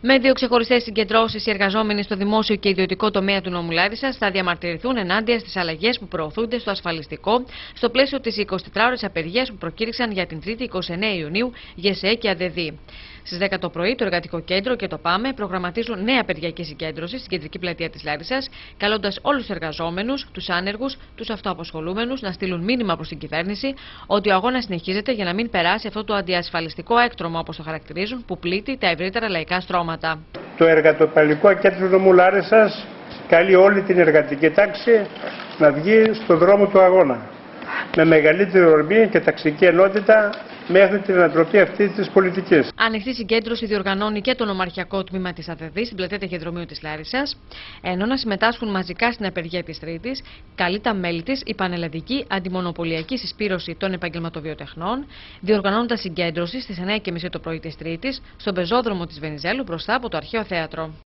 Με δύο ξεχωριστές συγκεντρώσεις, οι εργαζόμενοι στο δημόσιο και ιδιωτικό τομέα του νομού Λάρισσας θα διαμαρτυρηθούν ενάντια στις αλλαγές που προωθούνται στο ασφαλιστικό στο πλαίσιο της 24ωρης απεργίας που προκήρυξαν για την 3η 29 Ιουνίου ΓΕΣΕ και ΑΔΕΔΗ. Στις 10 το πρωί, το Εργατικό Κέντρο και το ΠΑΜΕ προγραμματίζουν νέα απεργιακή συγκέντρωση στην κεντρική πλατεία της Λάρισσας, καλώντας όλους τους εργαζόμενους, τους άνεργους, τους αυτοαπασχολούμενους να στείλουν μήνυμα προς την κυβέρνηση ότι ο αγώνας συνεχίζεται για να μην περάσει αυτό το αντιασφαλιστικό έκτρωμα, όπως το χαρακτηρίζουν, που πλήττει τα ευρύτερα λαϊκά στρώματα. Το Εργατοπαλικό Κέντρο νομού Λάρισσας καλεί όλη την εργατική τάξη να βγει στον δρόμο του αγώνα με μεγαλύτερη ορμή και ταξική ενότητα μέχρι την ανατροπή αυτή της πολιτικής. Ανοιχτή συγκέντρωση διοργανώνει και το νομαρχιακό τμήμα της ΑΔΕΔΗ στην πλατεία ταχυδρομείου της Λάρισσας, ενώ να συμμετάσχουν μαζικά στην απεργία της Τρίτης καλεί τα μέλη της η Πανελλαδική Αντιμονοπολιακή Συσπήρωση των Επαγγελματοβιοτεχνών, διοργανώνοντας συγκέντρωση στις 9:30 το πρωί της Τρίτης στον πεζόδρομο της Βενιζέλου μπροστά από το Αρχαίο Θέατρο.